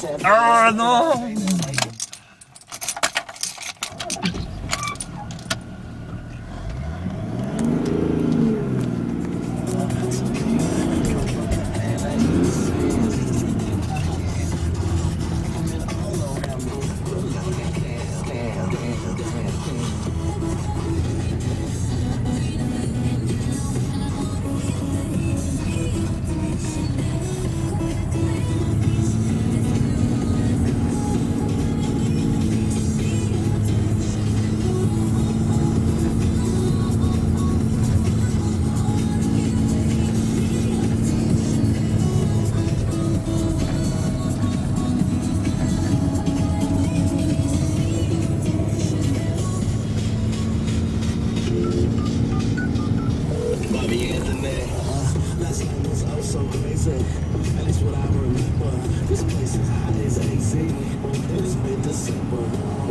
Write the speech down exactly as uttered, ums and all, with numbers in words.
Ah, no. So crazy, at least what I remember. This place is hot as A Z. It's mid-December.